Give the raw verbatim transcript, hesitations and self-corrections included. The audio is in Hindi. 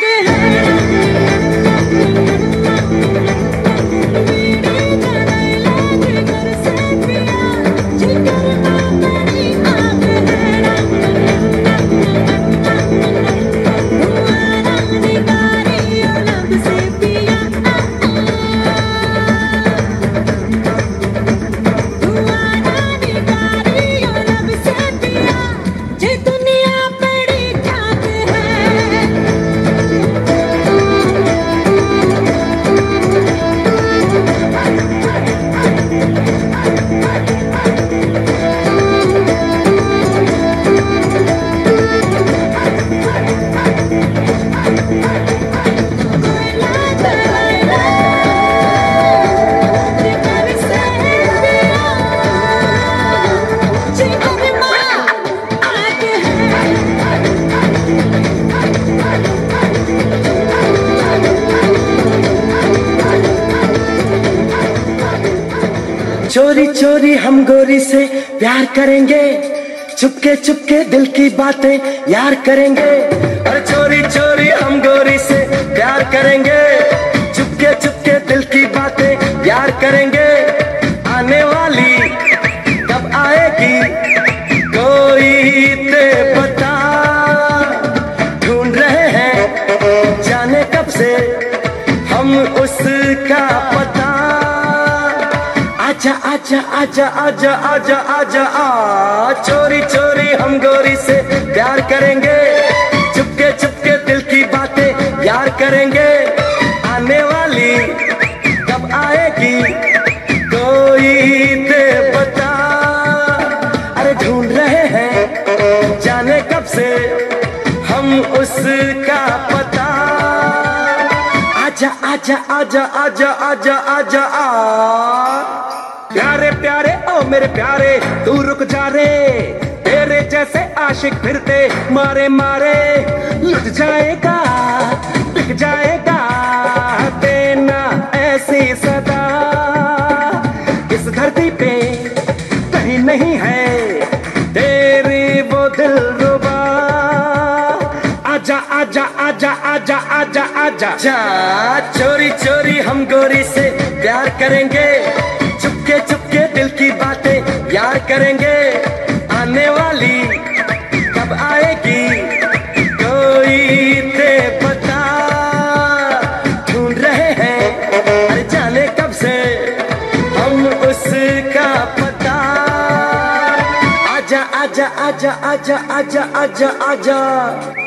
चोरी चोरी हम गोरी से प्यार करेंगे, चुपके चुपके दिल की बातें यार करेंगे। और चोरी चोरी हम गोरी से प्यार करेंगे, चुपके चुपके दिल की बातें यार करेंगे। आने वाली कब आएगी कोई ते बता, ढूंढ रहे हैं जाने कब से हम उसका पता। आजा आजा आजा आजा आजा आजा आ, चोरी चोरी हम गोरी से प्यार करेंगे, चुपके चुपके दिल की बातें यार करेंगे। आने वाली कब आएगी कोई दे बता, अरे ढूंढ रहे हैं जाने कब से हम उसका पता। आजा आजा आजा आजा आजा आजा आ, प्यारे प्यारे ओ मेरे प्यारे तू रुक जा रे, तेरे जैसे आशिक फिरते मारे मारे। लुट जाएगा बिक जाएगा देना ऐसी सदा, इस धरती पे कहीं नहीं है तेरी वो दिलरुबा। आजा आजा आजा आजा आजा आजा जा, चोरी चोरी हम गोरी से प्यार करेंगे, चुपके चुपके दिल की बातें यार करेंगे। आने वाली कब आएगी कोई ते पता, ढूंढ रहे हैं अरे जाने कब से हम उसका पता। आजा आजा आजा आजा आजा आजा आजा।